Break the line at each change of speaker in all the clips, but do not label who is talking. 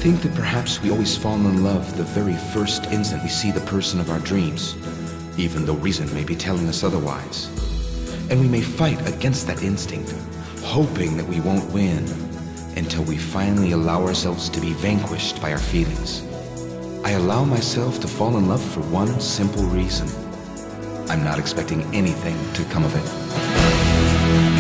think that perhaps we always fall in love the very first instant we see the person of our dreams, even though reason may be telling us otherwise. And we may fight against that instinct, hoping that we won't win, until we finally allow ourselves to be vanquished by our feelings. I allow myself to fall in love for one simple reason. I'm not expecting anything to come of it.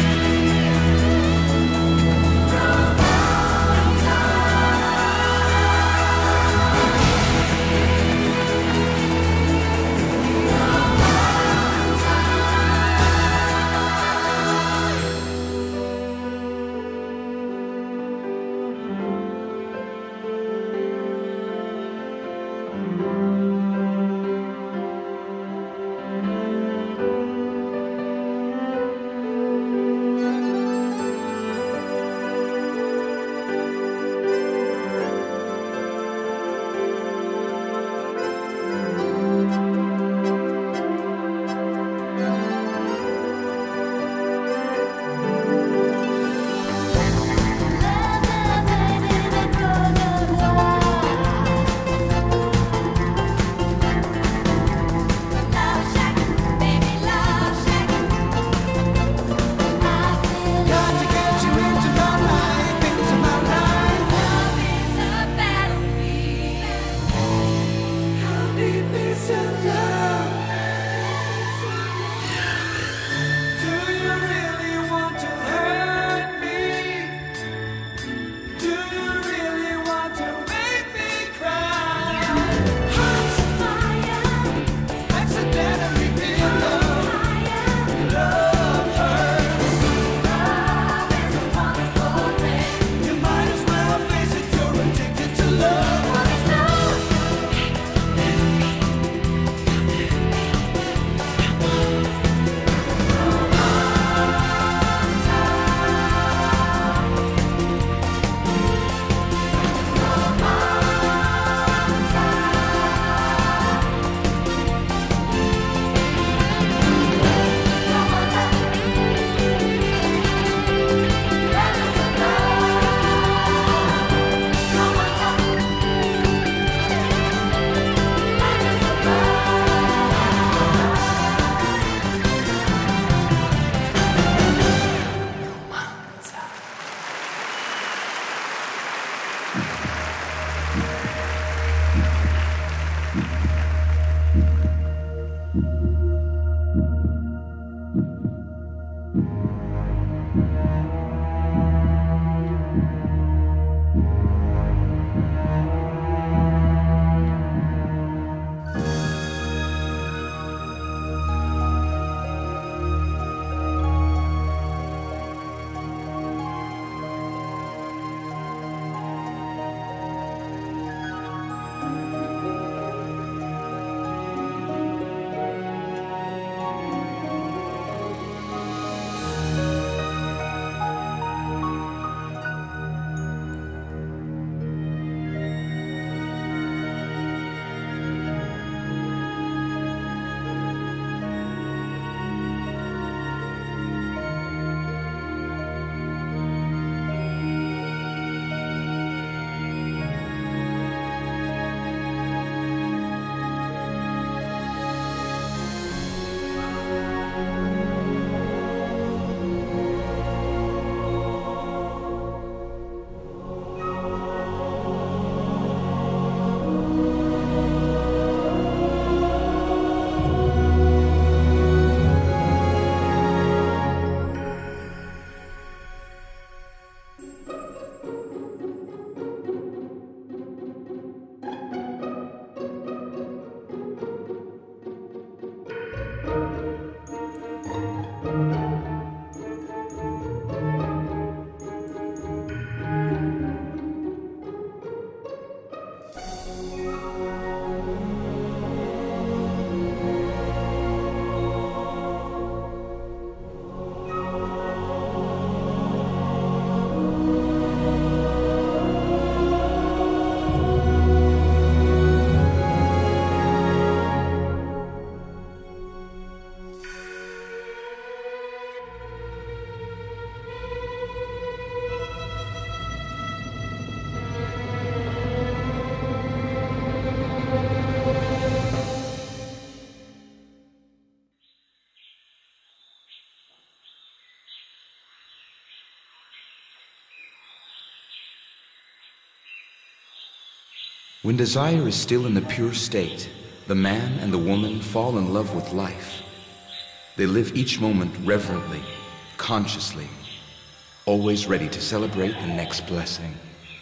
When desire is still in the pure state, the man and the woman fall in love with life. They live each moment reverently, consciously, always ready to celebrate the next blessing.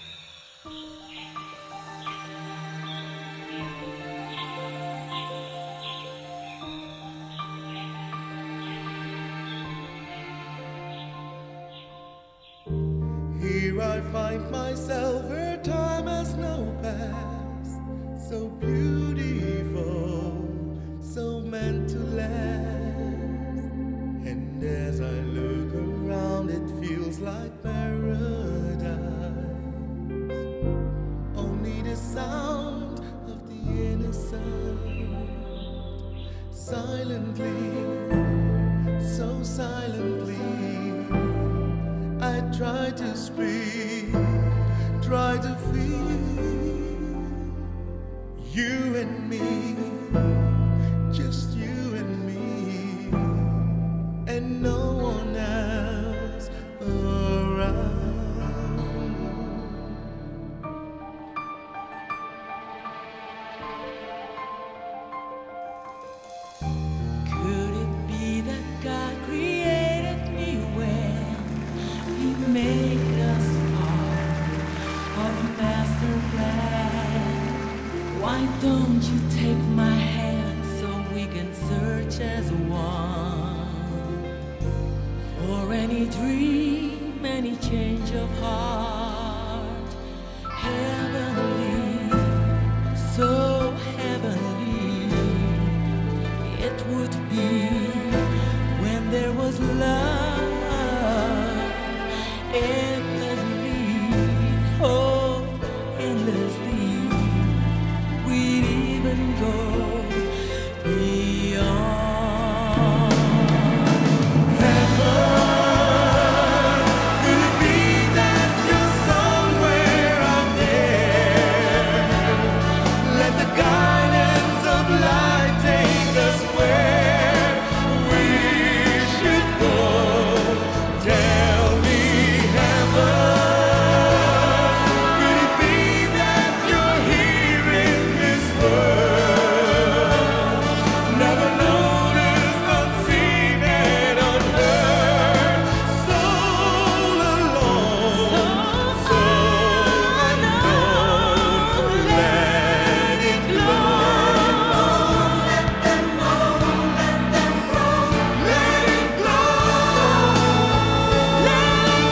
Here I find myself where time has no past, so beautiful, so meant to last. And as I look around, it feels like paradise. Only the sound of the innocent, silently, so silently, I try to speak, try to feel you and me, just you and me, and no one else around.
Could it be that God created me when He made us part of a master plan? Why don't you take my hand so we can search as one for any dream, any change of heart? Heavenly, so heavenly it would be when there was love endlessly, oh, endlessly. We'd even go beyond heaven.
Could it be that you're somewhere out there? Let the guidance of light take us where we should go. Tell me, heaven, could it be that you're here in this world? Never noticed, unseen and unheard. Soul alone, so unknown. Let it flow. Let them know, let them grow. Let it glow. Let it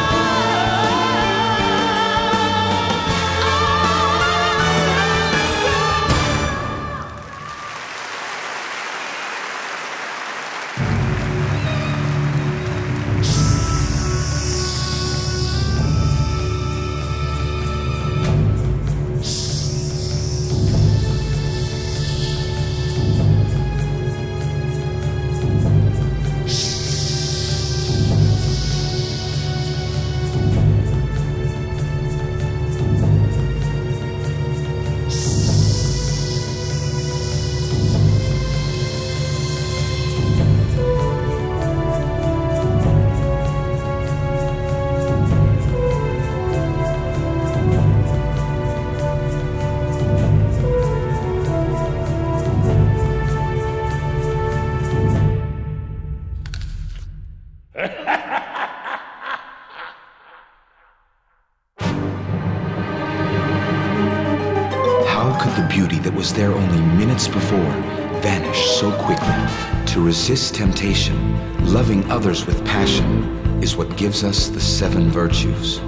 How could the beauty that was there only minutes before vanish so quickly? To resist temptation, loving others with passion, is what gives us the 7 virtues.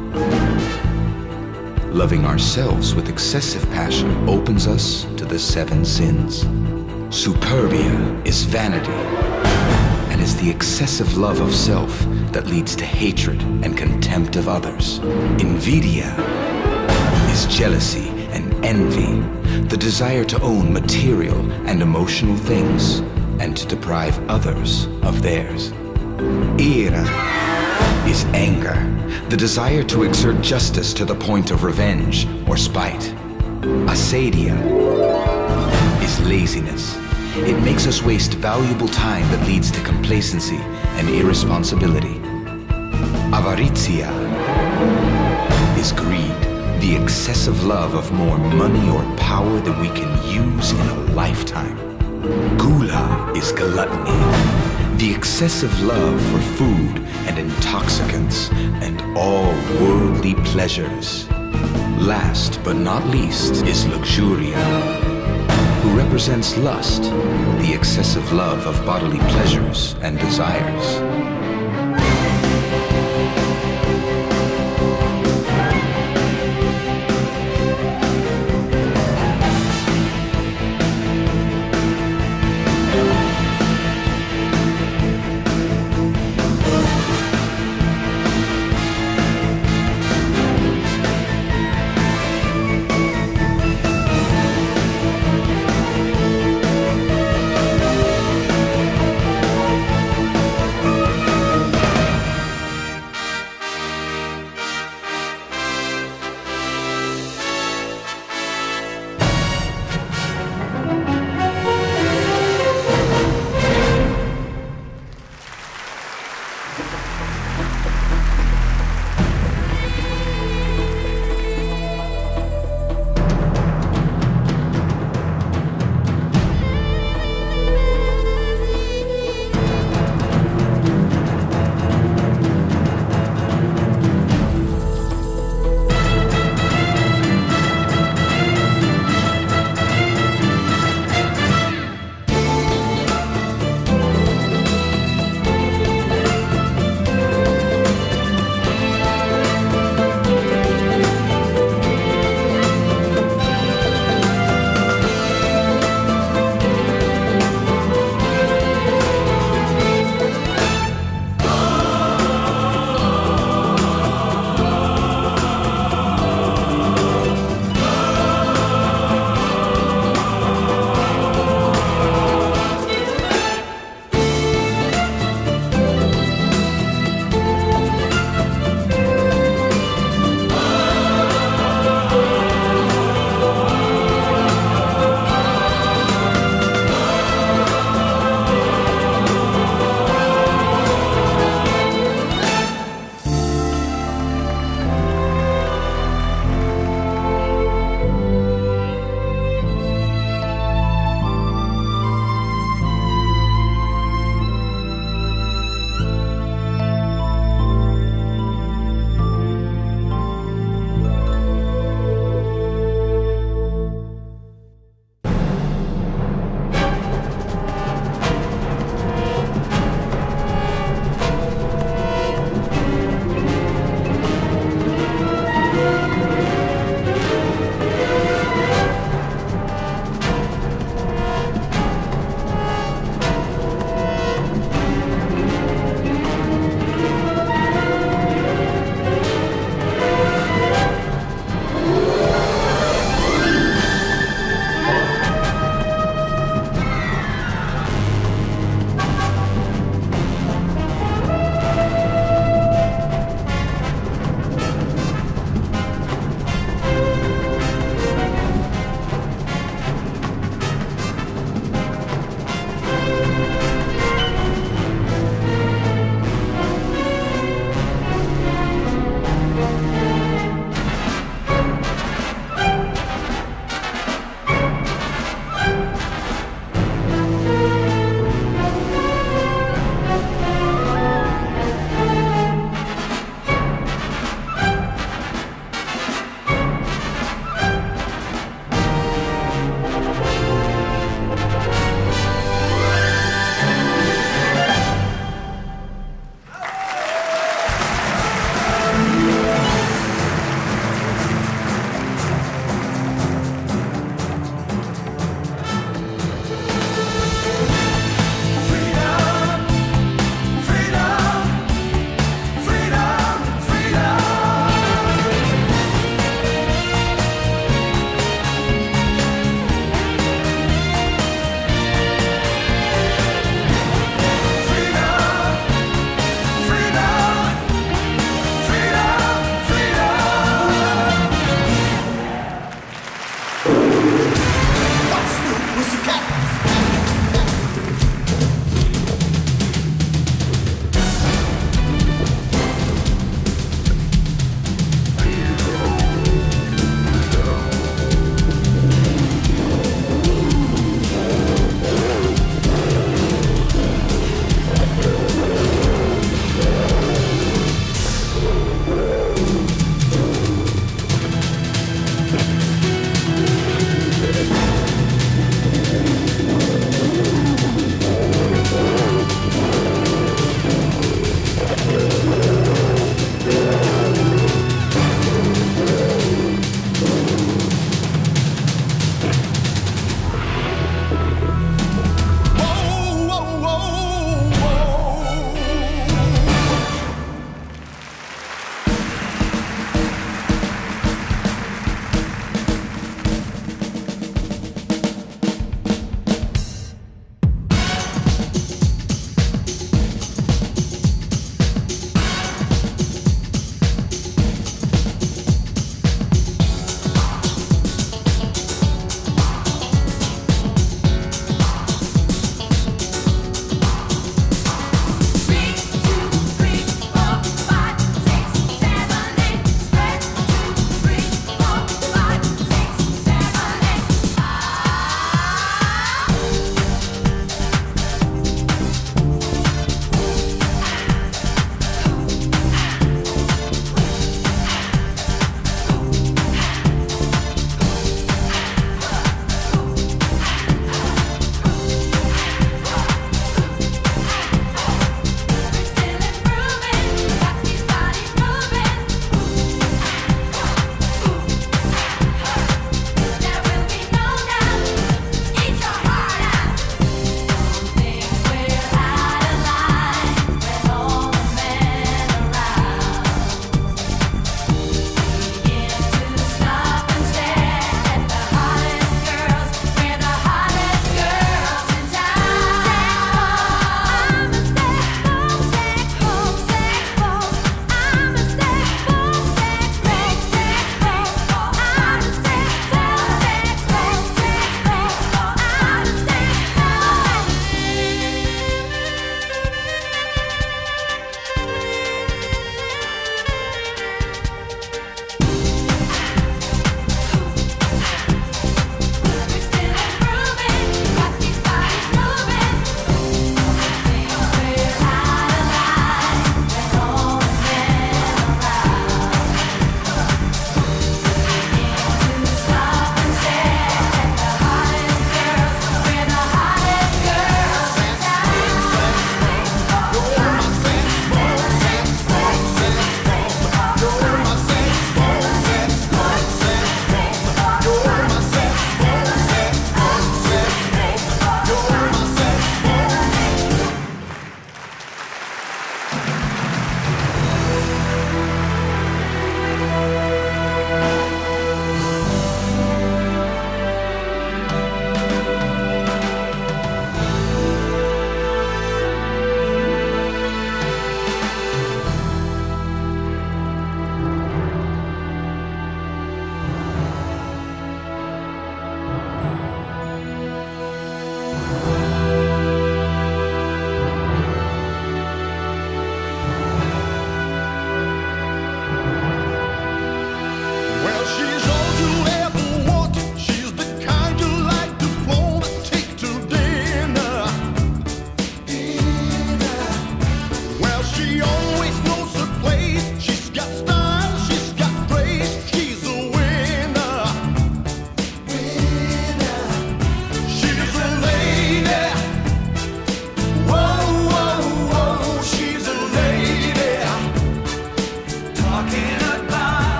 Loving ourselves with excessive passion opens us to the 7 sins. Superbia is vanity, and is the excessive love of self that leads to hatred and contempt of others. Invidia is jealousy and envy, the desire to own material and emotional things and to deprive others of theirs. Ira is anger, the desire to exert justice to the point of revenge or spite. Assadia is laziness. It makes us waste valuable time that leads to complacency and irresponsibility. Avarizia is greed, The excessive love of more money or power than we can use in a lifetime. Gula is gluttony. The excessive love for food and intoxicants and all worldly pleasures. Last but not least is luxuria, who represents lust, the excessive love of bodily pleasures and desires.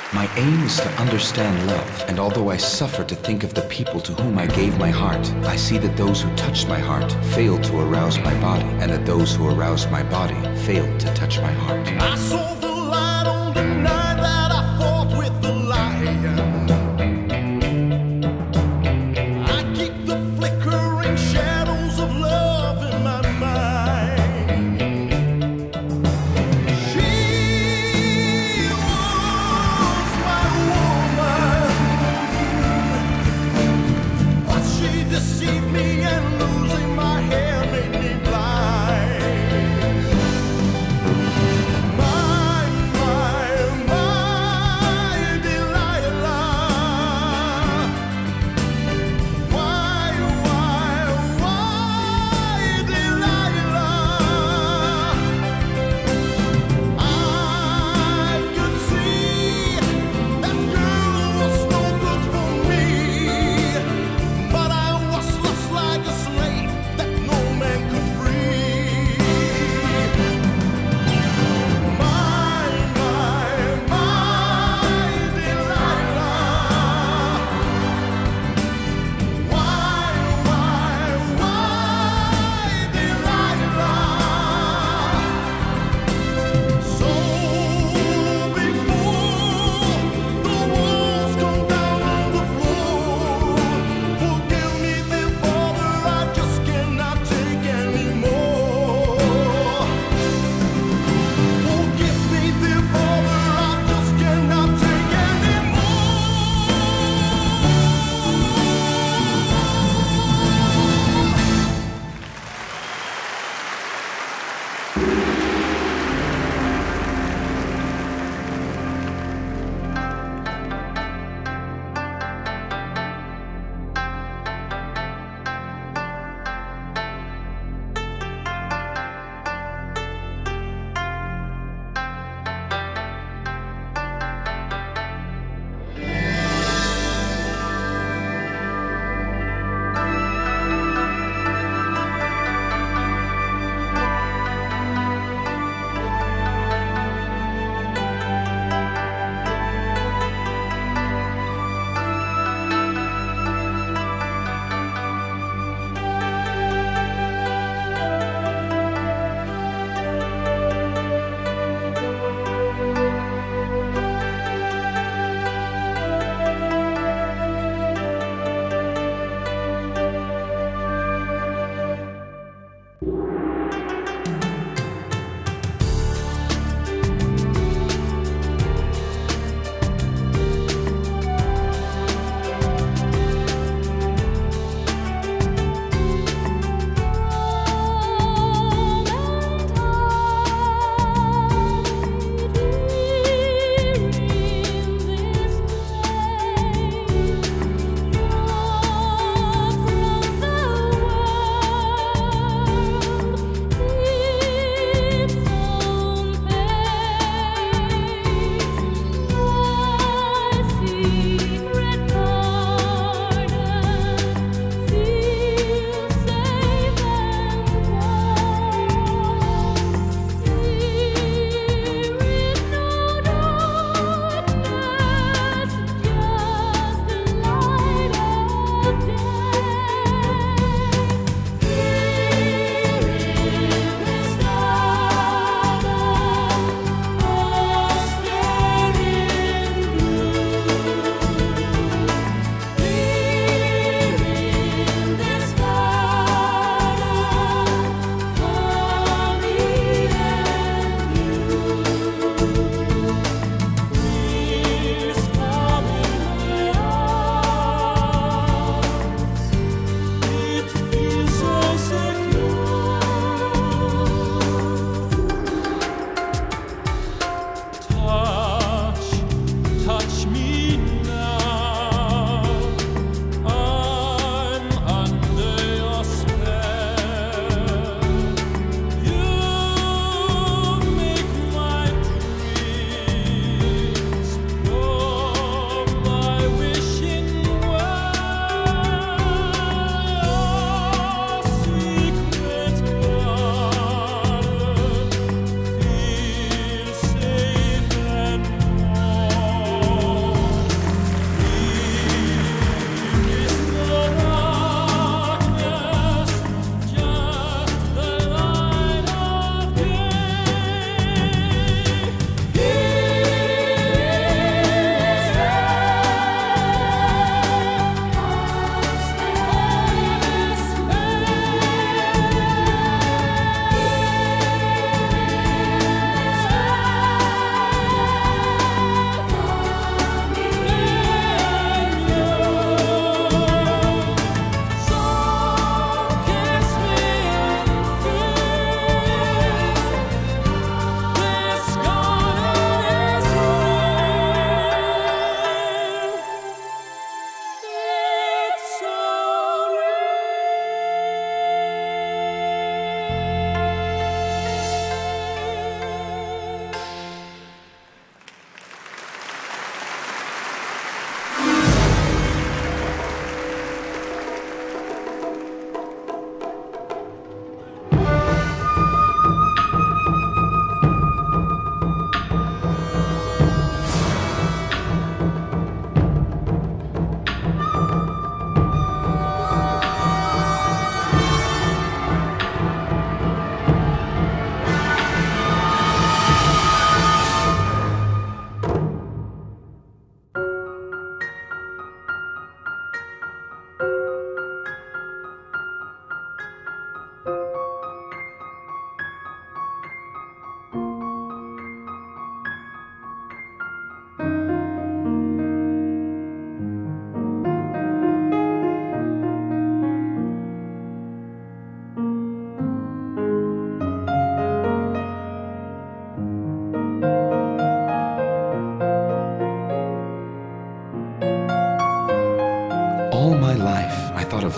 My aim is to understand love, and although I suffer to think of the people to whom I gave my heart, I see that those who touched my heart failed to arouse my body, and that those who aroused my body failed to touch my heart.
I saw the light on the night that I fought with the lion. I keep the flickering shadows of love in my mind. She was my woman, but she deceived me, and losing my hair made me blind. My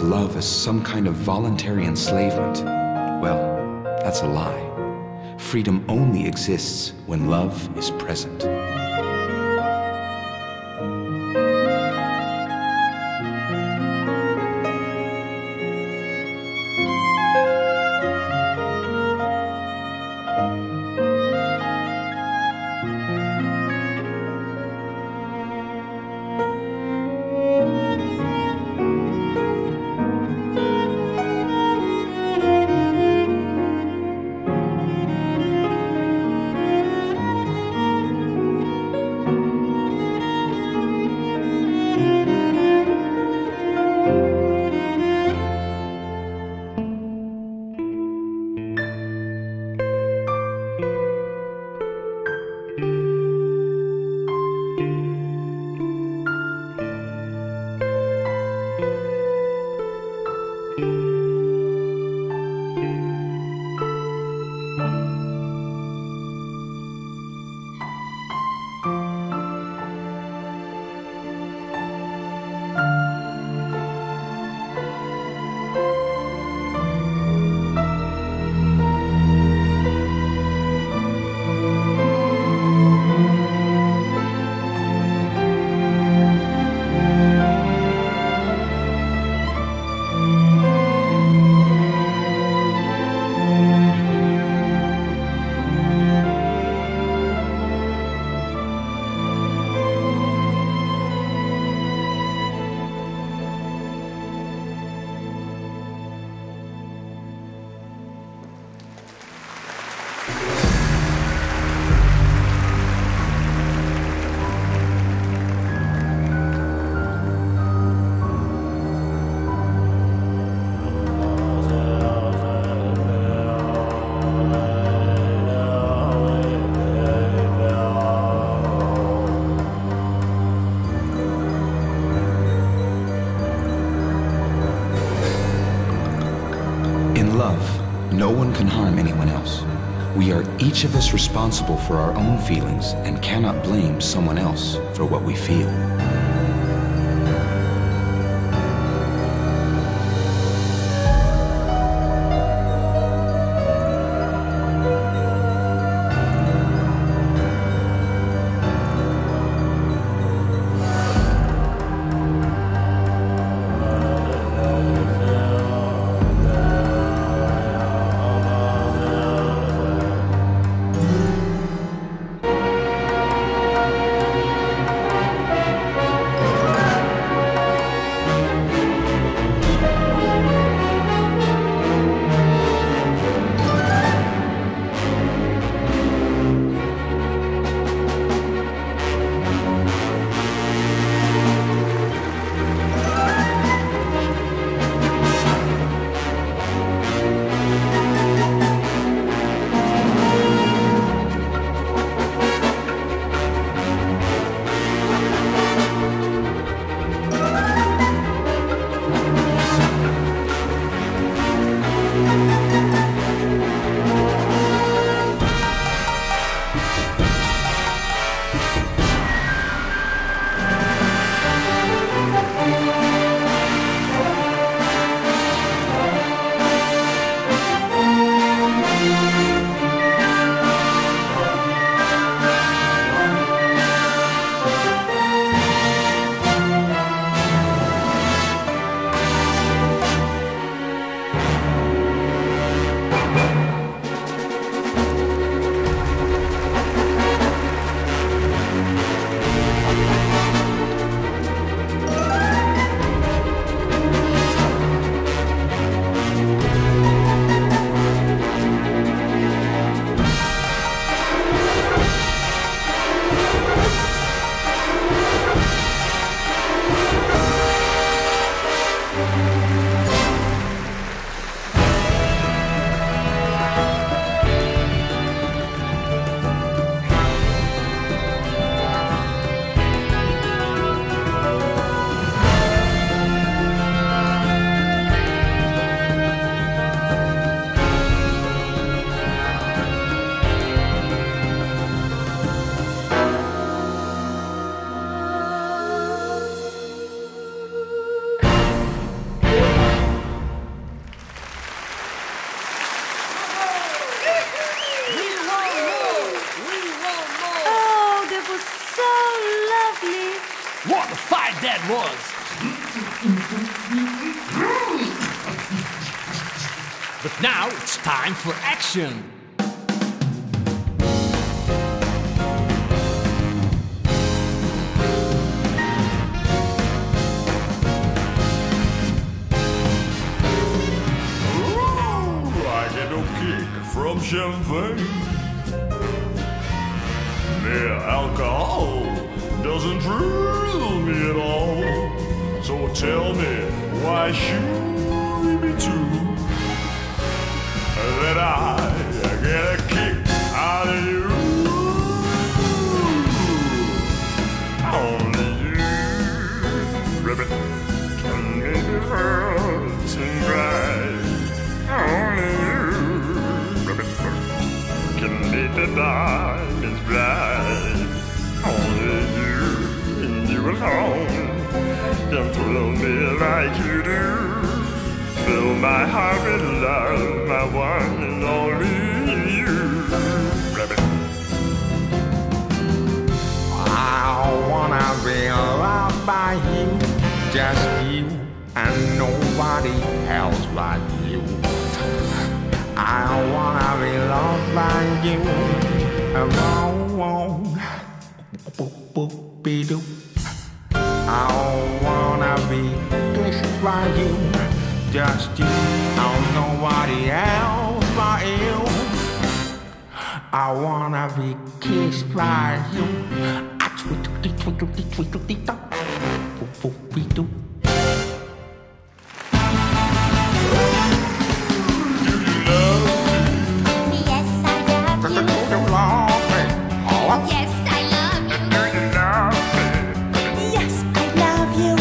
of love as some kind of voluntary enslavement, well, that's a lie. Freedom only exists when love is present. In love, no one can harm anyone else. We are each of us responsible for our own feelings and cannot blame someone else for what we feel.
that was. But now it's time for action.
From champagne, mere alcohol doesn't thrill me at all. So tell me, why should it be true that I get a kick out of you? Only you, ribbit, can make the world seem bright. Only you can make the diamonds bright. Only you and you alone can thrill me like you do. Fill my heart with love, my one and only you. Rabbit.
I wanna be loved by you, just you and nobody else but you. I wanna be loved by you alone. I wanna be kissed by you, just you, oh, nobody else but you. I wanna be kissed by you.
Yes, I love you. Do you love me? Yes, I love you.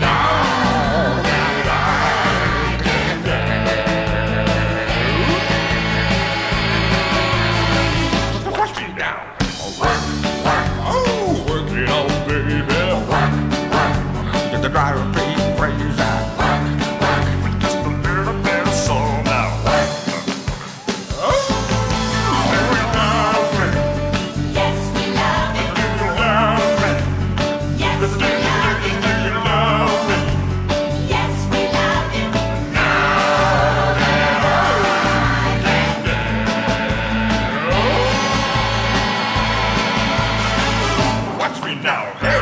Watch me now. Work, work, oh, work it out, baby. Work, work.
Get the driver, please, praise that.
Work, work. Just a little bit of soul now. Work. Oh, do you love me?
Yes, we love you.
Do you love me?
Yes, we love you.
Do you love me?
Yes, we love you.
Watch me now. Hey,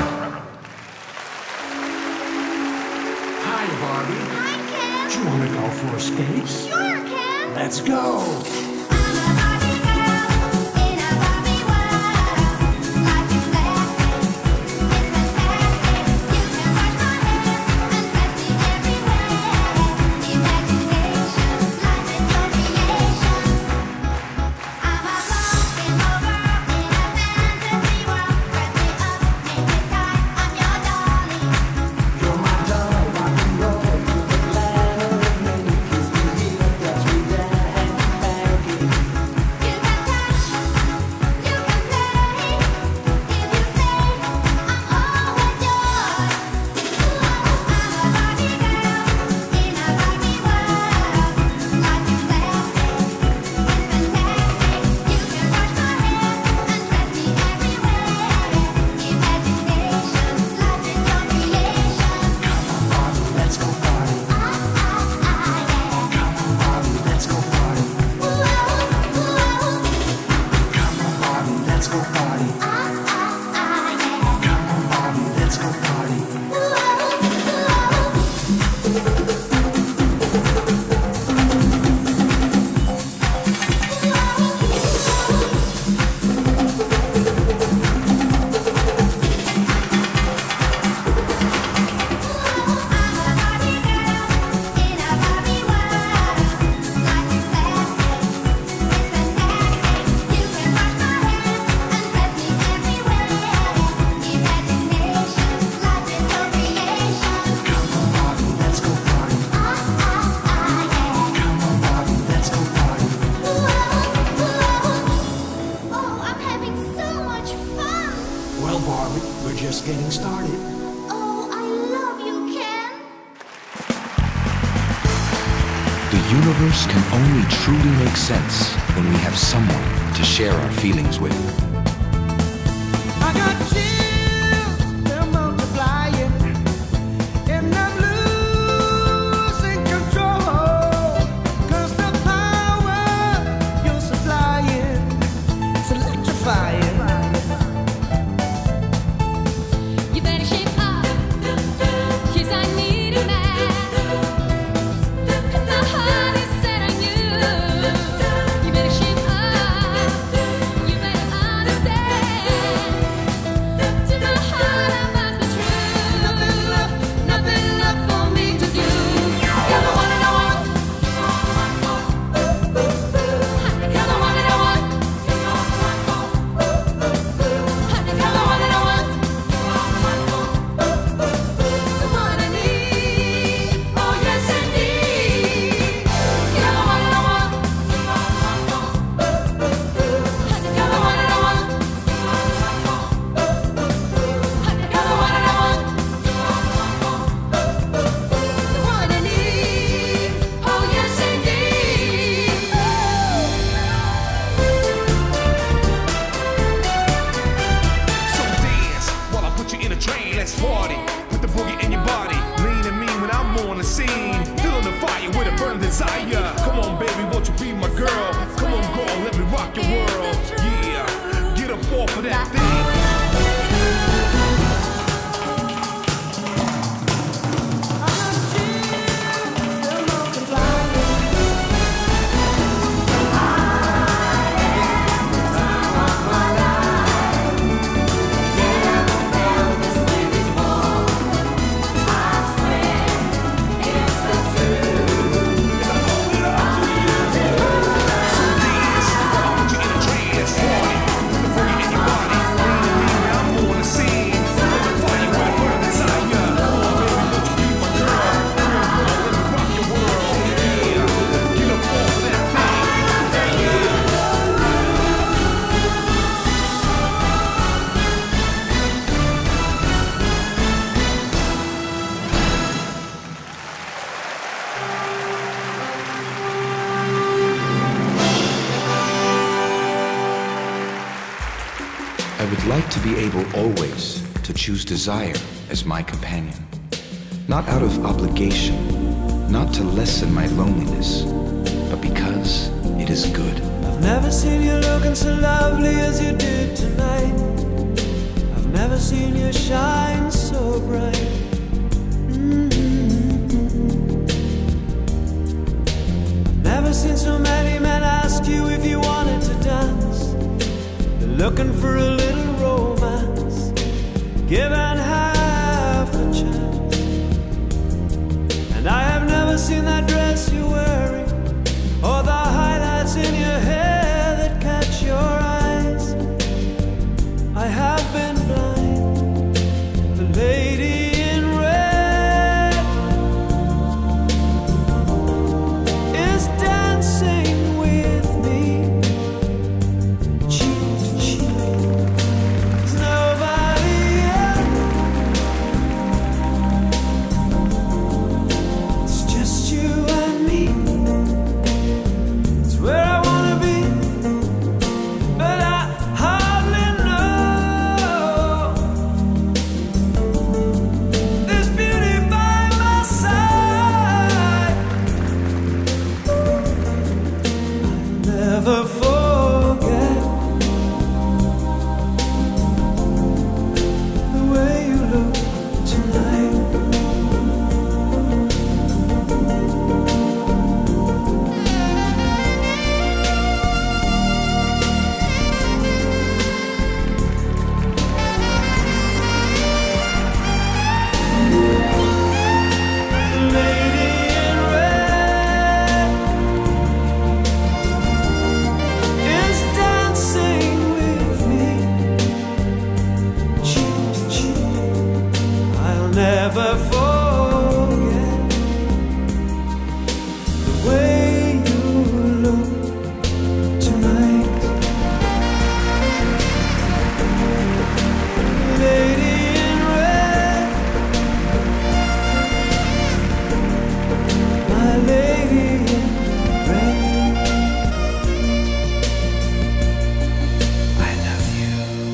Hi, Barbie.
Hi, Ken.
Do you want to go for a skate?
Sure, Ken.
Let's go.
I'm a Barbie girl in a Barbie world. Life is plastic, it's fantastic. You can wash my hair and dress me everywhere. Imagination, life is your creation. I'm a walking over in a fantasy world. Dress me up, make me tight. I'm your darling.
You're my doll, rock and roll. You're the land of me. Kiss me here, touch me there, hang back.
You can touch, you can play. If you say I'm always yours. Ooh, I'm a Barbie girl in a Barbie world. Life is plastic, it's fantastic. You can wash my hair and dress me everywhere. Imagination, life is your creation.
Let's go party.
Yeah.
Let's go party.
Ooh, ooh.
Come on, Barbie. Let's go party.
Yeah.
Come on, Barbie. Let's go party.
Ooh, ooh.
Let's go party. Come on, Barbie. Let's go party.
Oh, I'm having so much fun.
Well, Barbie, we're just getting started.
Oh, I love you, Ken.
The universe can only truly make sense when we have someone to share our feelings with.
I got chills, they're multiplying.
I would like to be able always to choose desire as my companion. Not out of obligation, not to lessen my loneliness, but because it is good.
I've never seen you looking so lovely as you did tonight. I've never seen you shine so bright. I've never seen so many men ask you if you wanted to dance. They're looking for a little romance, given half a chance. And I have never seen that dress you're wearing, or the highlights in your hair that catch your eyes. I have been blind. The lady in red is dancing with me, cheek to cheek. There's nobody else. It's just you and me. It's where I wanna be, but I hardly know. There's beauty by my side. I'll never forget the way you look tonight. The lady in red is dancing with me, cheek to cheek. I'll never forget the way you look tonight. Lady in red, my lady in red, I love you.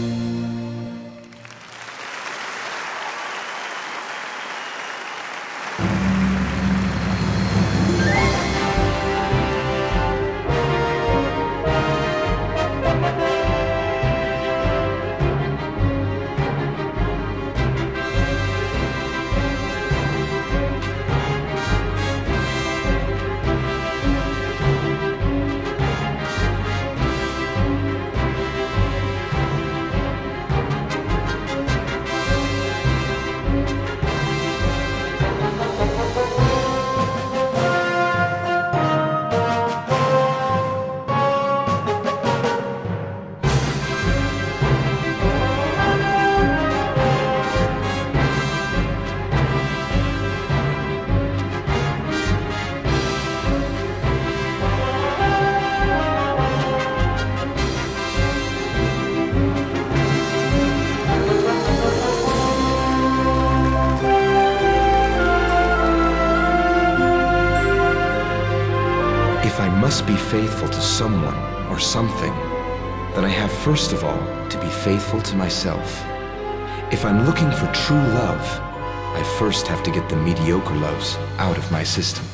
If I must be faithful to someone or something, then I have first of all to be faithful to myself. If I'm looking for true love, I first have to get the mediocre loves out of my system.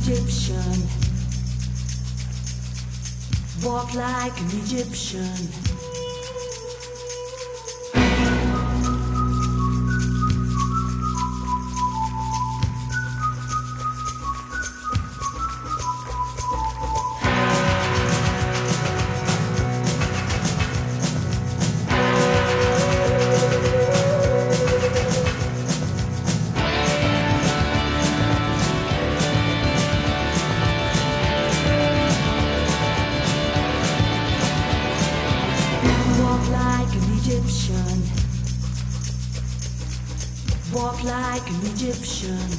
Egyptian. Walk like an Egyptian. Walk like an Egyptian.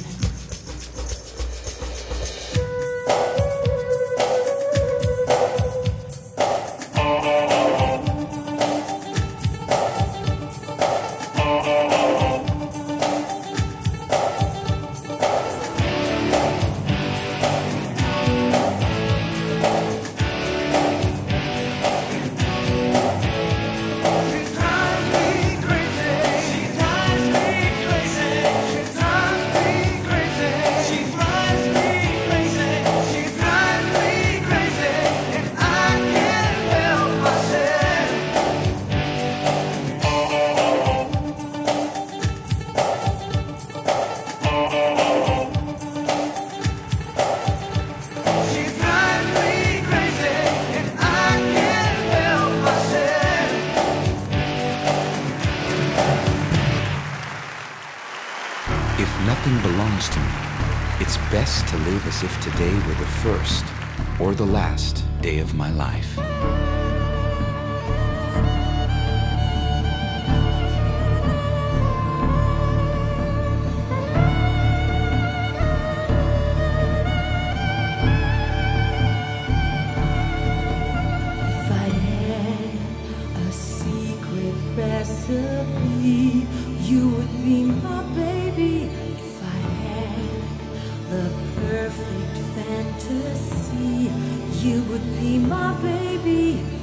If nothing belongs to me, it's best to live as if today were the first or the last day of my life.
If I had a secret recipe, you would be my baby. If I had the perfect fantasy, you would be my baby.